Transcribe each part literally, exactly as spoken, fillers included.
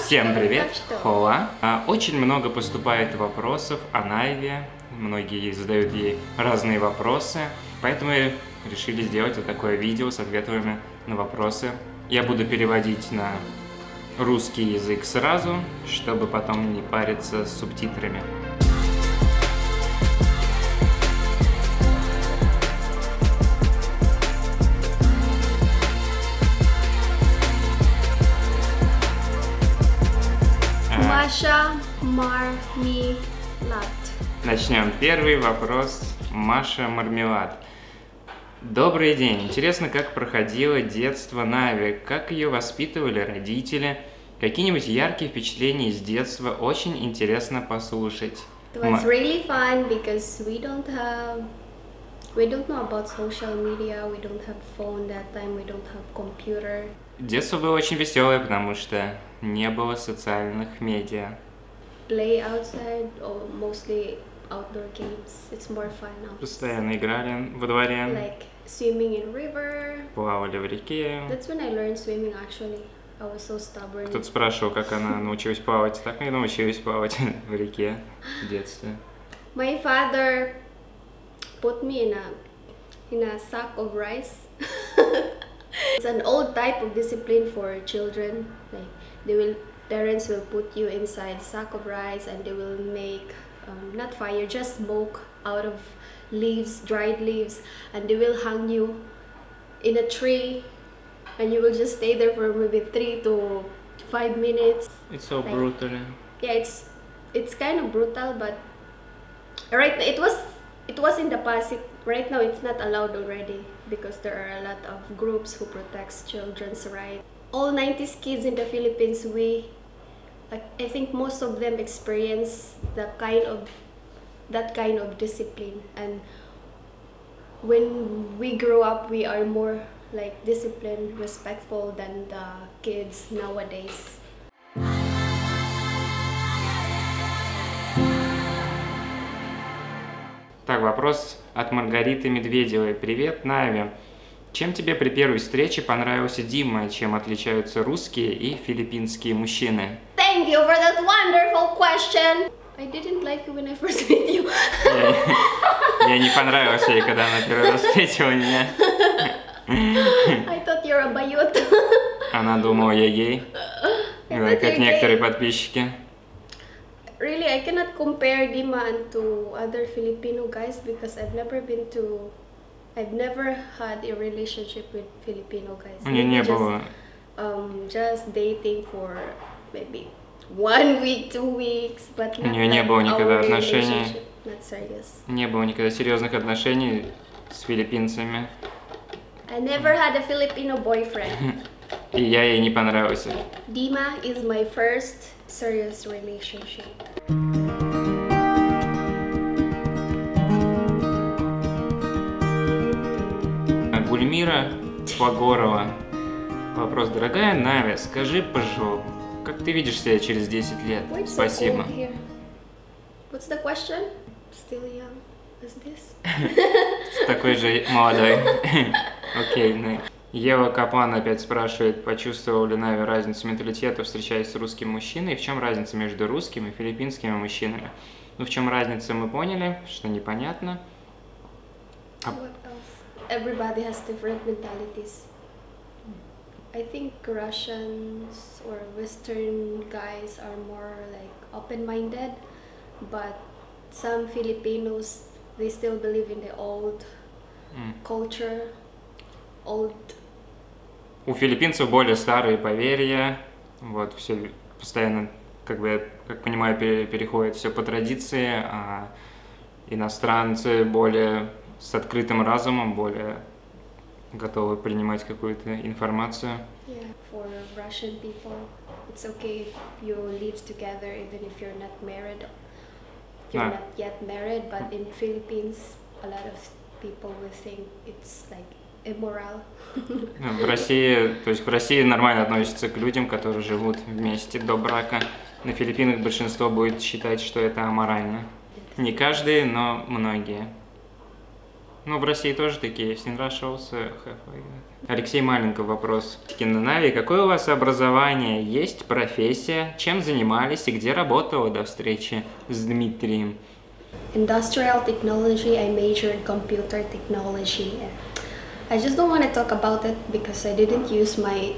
Всем привет, Хола. Очень много поступает вопросов о Найве, многие задают ей разные вопросы, поэтому мы решили сделать вот такое видео с ответами на вопросы. Я буду переводить на русский язык сразу, чтобы потом не париться с субтитрами. Маша Мармелад. Начнем. Первый вопрос. Маша Мармелад. Добрый день. Интересно, как проходило детство Нави, как ее воспитывали родители, какие-нибудь яркие впечатления из детства, очень интересно послушать. It was really fun because we don't have, we don't know about social media, we don't have phone that time, we don't have computer. Детство было очень веселое, потому что не было социальных медиа. Play outside or mostly outdoor games. It's more fun now. Постоянно играли во дворе. Like swimming in river. Плавали в реке. That's when I learned swimming actually. I was so stubborn. Кто-то спрашивал, как она научилась плавать. Так и научилась плавать в реке в детстве. My father put me in a in a sack of rice. It's an old type of discipline for children. Like they will, parents will put you inside a sack of rice and they will make um, not fire, just smoke out of leaves, dried leaves, and they will hang you in a tree, and you will just stay there for maybe three to five minutes. It's so like, brutal. Yeah, it's it's kind of brutal, but right, it was it was in the past. It, right now, it's not allowed already because there are a lot of groups who protects children's rights. All nineties kids in the Philippines, we, like, I think most of them experience the kind of that kind of discipline, and when we grow up, we are more like disciplined, respectful than the kids nowadays. Так, вопрос от Маргариты Медведевой. Привет, Нави. Чем тебе при первой встрече понравился Дима? Чем отличаются русские и филиппинские мужчины? Thank you for that wonderful question. I didn't like you when I first met you. Я, я не понравился ей, когда она первый раз встретила меня. I thought you're a bayut. Она думала, я гей, как некоторые подписчики. Really, I cannot compare Dima to other Filipino guys because I've never been to, I've never had a relationship with Filipino guys. У нее не было. Um, just dating for maybe one week, two weeks, but У нее не было никогда отношений. Not serious. Не было никогда серьезных отношений с филиппинцами. I never had a Filipino boyfriend. И я ей не понравился. Dima is my first serious relationship. Гульмира Погорова. Вопрос. Дорогая Нави, скажи, пожалуйста, как ты видишь себя через десять лет? Why so Спасибо. old here? What's the question? Still young as this? Такой же молодой. Окей, okay, Ева Капан опять спрашивает, почувствовал ли Нави разницу менталитета, встречаясь с русским мужчиной, и в чем разница между русскими и филиппинскими мужчинами? Ну, в чем разница, мы поняли, что непонятно. What else? Everybody has different mentalities. I think Russians or Western guys are more like open-minded, but some Filipinos, they still believe in the old mm. culture, old. У филиппинцев более старые поверья, вот, все постоянно, как бы, как понимаю, переходит все по традиции, а иностранцы более с открытым разумом, более готовы принимать какую-то информацию. Yeah, for Russian people, it's okay if you live together even if you're not married. You're ah. not yet married, but in Philippines, a lot of people will think it's like immoral. В России, то есть в России нормально относятся к людям, которые живут вместе до брака. На Филиппинах большинство будет считать, что это аморально. Не каждый, но многие. Ну, в России тоже такие есть. In Russia also have like that. Алексей Маленков вопрос. На Нави, какое у вас образование? Есть профессия? Чем занимались и где работала до встречи с Дмитрием? Industrial technology. I majored computer technology. I just don't want to talk about it because I didn't use my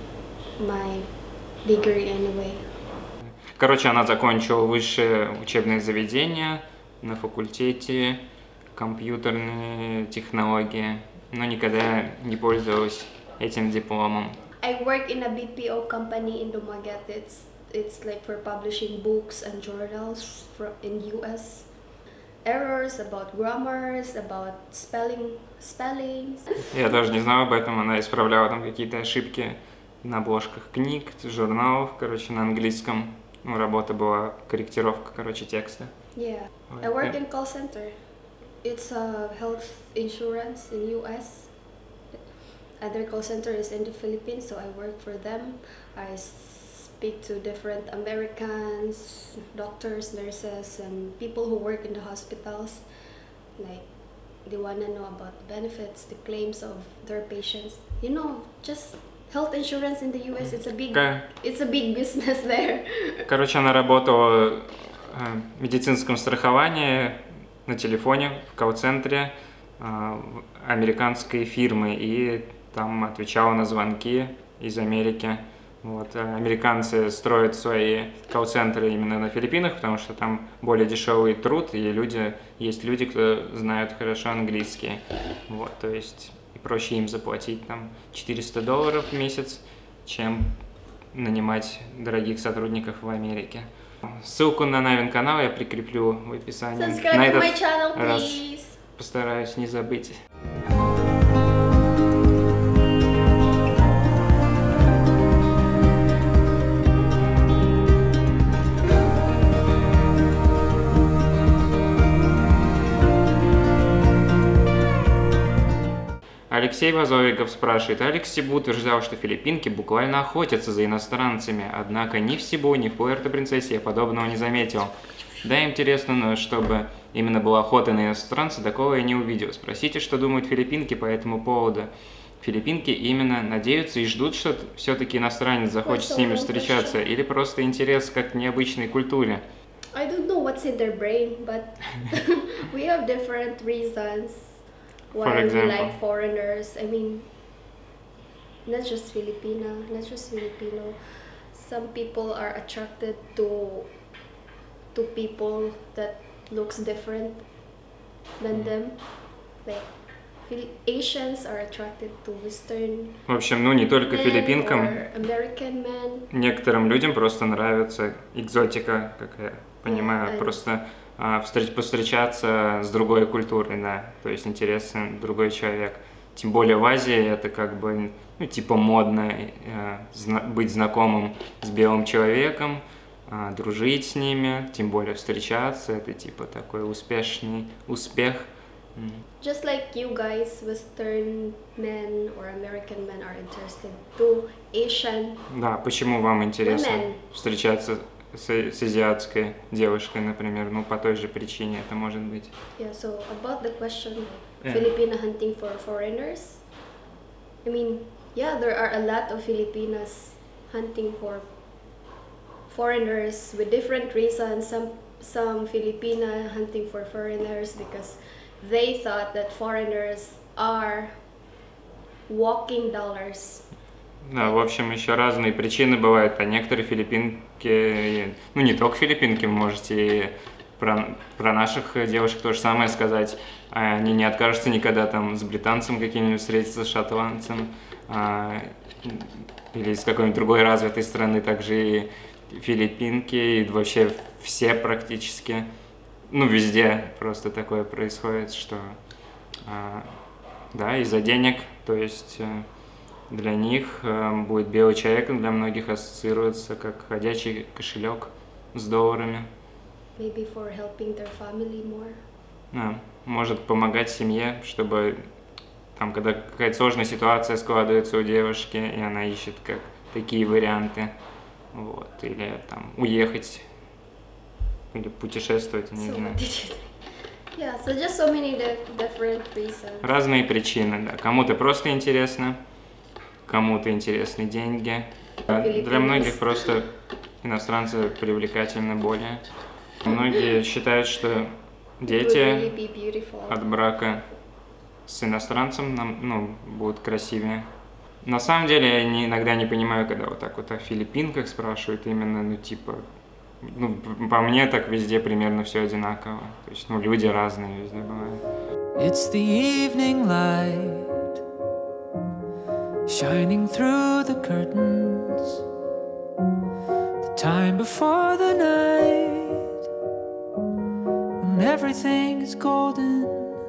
my degree anyway. Короче, она закончила высшее учебное заведение на факультете компьютерные технологии, но никогда не пользовалась этим дипломом. I work in a B P O company in Dumaguete. It's it's like for publishing books and journals for in U S. Errors about grammars, about spelling, spellings. Я тоже не знала об этом. Она исправляла там какие-то ошибки на обложках книг, журналов, короче, на английском. Ну, работа была корректировка, короче, текста. Yeah, I work in call center. It's a health insurance in U S. Other call center is in the Philippines, so I work for them. I speak to different Americans, doctors, nurses, and people who work in the hospitals. Like, they want to know about the benefits, the claims of their patients. You know, just health insurance in the U S, it's a big, Okay. it's a big business there. Короче, она работала в медицинском страховании на телефоне в колл-центре американской фирмы и там отвечала на звонки из Америки. Вот. Американцы строят свои колл-центры именно на Филиппинах, потому что там более дешевый труд, и люди, есть люди, кто знают хорошо английский. Вот, то есть и проще им заплатить там четыреста долларов в месяц, чем нанимать дорогих сотрудников в Америке. Ссылку на Навин канал я прикреплю в описании. Subscribe на to этот my channel, раз please. постараюсь не забыть. Алексей Вазовиков спрашивает. Алекс Сибу утверждал, что филиппинки буквально охотятся за иностранцами, однако ни в Сибу, ни в Пуэрто-Принцессе я подобного не заметил. Да, интересно, но чтобы именно была охота на иностранца, такого я не увидел. Спросите, что думают филиппинки по этому поводу. Филиппинки именно надеются и ждут, что все-таки иностранец захочет с ними встречаться, или просто интерес как к необычной культуре. I don't know what's in their brain, but we have different reasons why we like foreigners. I mean, not just Filipina, not just Filipino. Some people are attracted to to people that looks different than them. Like Asians are attracted to Western. В общем, ну не только филиппинкам. American men. Некоторым людям просто нравится экзотика, как я понимаю, yeah, просто а, встреч, повстречаться с другой культурой, да, то есть интересен другой человек. Тем более в Азии это как бы, ну, типа модно э, зна быть знакомым с белым человеком, э, дружить с ними, тем более встречаться, это типа такой успешный успех. Just like you guys, Western men or American men are interested to Asian. Да, почему вам интересно women. встречаться с, с азиатской девушкой, например, ну по той же причине это может быть. Yeah, so about the question, yeah. Filipina hunting for foreigners. I mean, yeah, there are a lot of Filipinas hunting for foreigners with different reasons. Some some Filipina hunting for foreigners because they thought that foreigners are walking dollars. Да, в общем, еще разные причины бывают, а некоторые филиппинки, ну не только филиппинки, вы можете и про, про наших девушек то же самое сказать, они не откажутся никогда там с британцем каким-нибудь встретиться, с шотландцем, а, или с какой-нибудь другой развитой страны, также и филиппинки, и вообще все практически, ну везде просто такое происходит, что, а, да, из-за денег, то есть для них э, будет белый человек, для многих ассоциируется как ходячий кошелек с долларами. Maybe for helping their family more. Да, может помогать семье, чтобы там, когда какая-то сложная ситуация складывается у девушки, и она ищет как такие варианты, вот, или там уехать, или путешествовать, не so знаю. Yeah, so just so many di- different reasons. Разные причины, да. Кому-то просто интересно, кому-то интересны деньги. А для многих просто иностранцы привлекательны более. Многие считают, что дети Would really be beautiful. от брака с иностранцем нам, ну, будут красивее. На самом деле я не, иногда не понимаю, когда вот так вот о филиппинках спрашивают именно, ну типа, ну по мне так везде примерно все одинаково. То есть, ну люди разные везде бывают. It's the evening light shining through the curtains, the time before the night when everything is golden.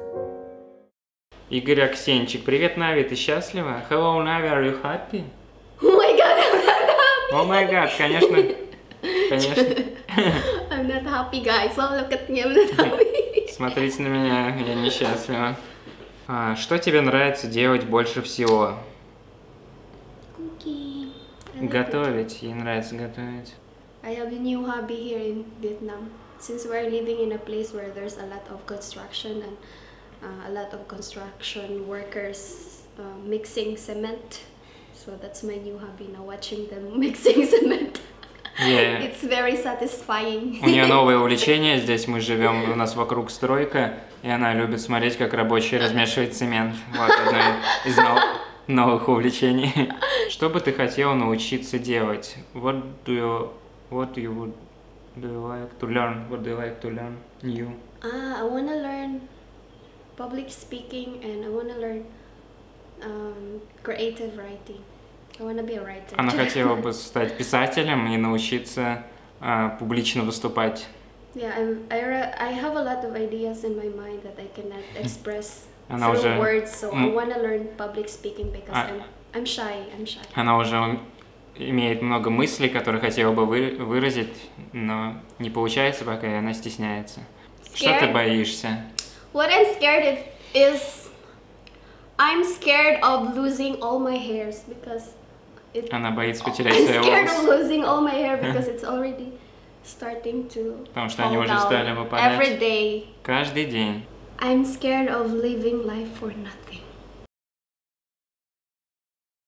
Игорь Аксенчик, привет, Нави, ты счастлива? Hello, Navi, are you happy? Oh my god, I'm not happy! О май гад, конечно, конечно. I'm not happy, guys. Oh, look at me, I'm not happy. Смотрите на меня, я несчастлива. А, что тебе нравится делать больше всего? Cooking. I like Готовить, ей нравится готовить. I have a new hobby here in Vietnam. Since we're living in a place where there's a lot of construction and uh, a lot of construction workers uh, mixing cement. So that's my new hobby now, watching them mixing cement. Yeah. It's very satisfying. У нее новое увлечение, здесь мы живем, у нас вокруг стройка, и она любит смотреть, как рабочие размешивают цемент. Вот одно из нов- новых увлечений. Что бы ты хотела научиться делать? What do you, what you would do you like to learn? What do you like to learn new? Ah, I want to learn public speaking and I want to learn um, creative writing. I want to be a writer. Она хотела бы стать писателем и научиться а, публично выступать. Yeah, I'm, I, re- I have a lot of ideas in my mind that I cannot express Она through уже words, so I м- want to learn public speaking because А- I'm, I'm shy, I'm shy. Она уже имеет много мыслей, которые хотела бы вы- выразить, но не получается пока, и она стесняется. Что ты Scared? боишься? What I'm scared of is I'm scared of losing all my hairs because it, Она боится потерять I'm свои scared of волосы, losing all my hair because it's already starting to потому что они fall уже down стали every выпадать day. каждый день. I'm scared of living life for nothing.